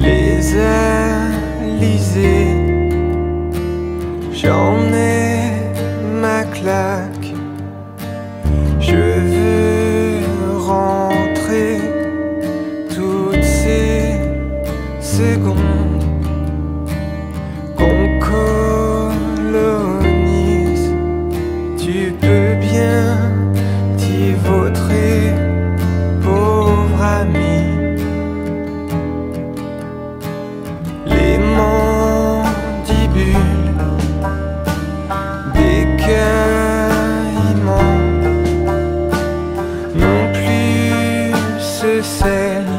les Alizés. J'en ai ma claque, je veux rentrer toutes ces secondes qu'on colonise. Tu peux bien t'y vautrer, pauvre ami. Les mandibules des caïmans non plus se scellent,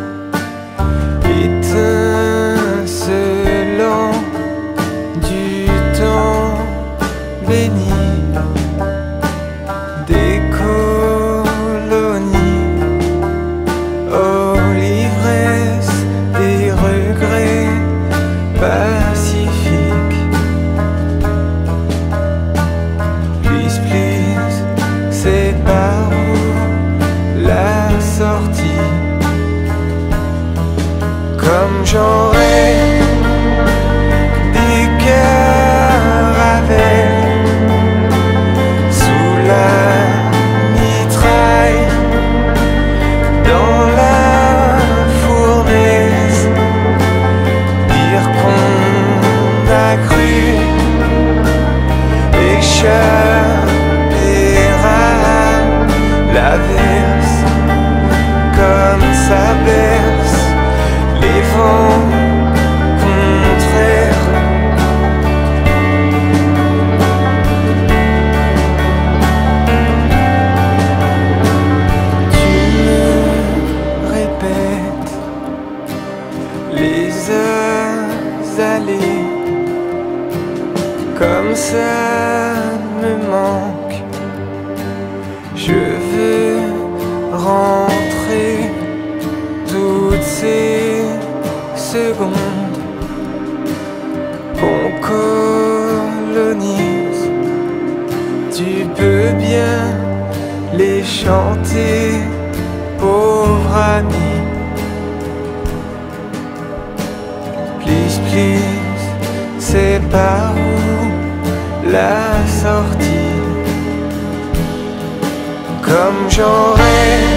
étincelant du temps béni des colonies. Oh, l'ivresse des regrets pacifiques. Please, please, c'est par où la sortie? Comme j'aurais des caravelles sous la mitraille, dans la fournaise, dire qu'on a cru échapper à l'averse, comme ça berce les vents contraires. Tu me répètes les allées, comme ça me manque. Je veux rentrer toutes ces secondes qu'on colonise. Tu peux bien les chanter, pauvre ami. Please, please, c'est par où la sortie? Comme j'aurais